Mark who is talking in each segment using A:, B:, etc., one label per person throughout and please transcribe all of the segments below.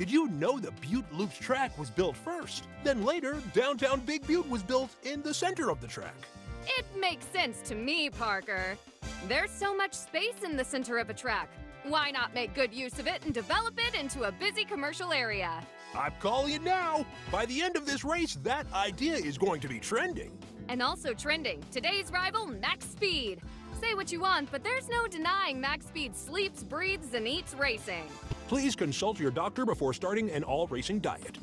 A: Did you know the Butte Loop's track was built first? Then later, downtown Big Butte was built in the center of the track.
B: It makes sense to me, Parker. There's so much space in the center of a track. Why not make good use of it and develop it into a busy commercial area?
A: I'm calling it now. By the end of this race, that idea is going to be trending.
B: And also trending, today's rival, Max Speed. Say what you want, but there's no denying Max Speed sleeps, breathes, and eats racing.
A: Please consult your doctor before starting an all-racing diet.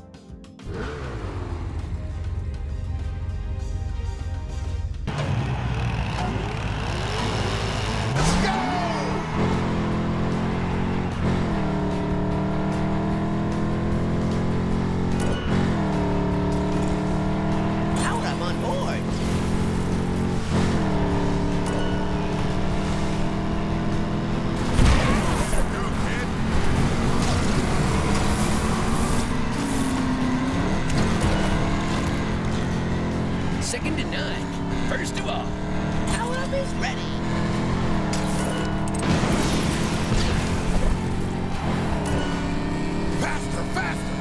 C: Second to none. First of all, power up is ready.
D: Faster, faster!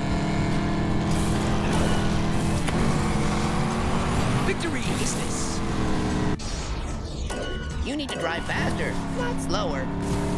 C: Victory is this. You need to drive faster, not slower.